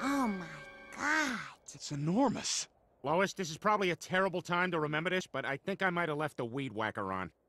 Oh my God. It's enormous. Lois, this is probably a terrible time to remember this, but I think I might have left the weed whacker on.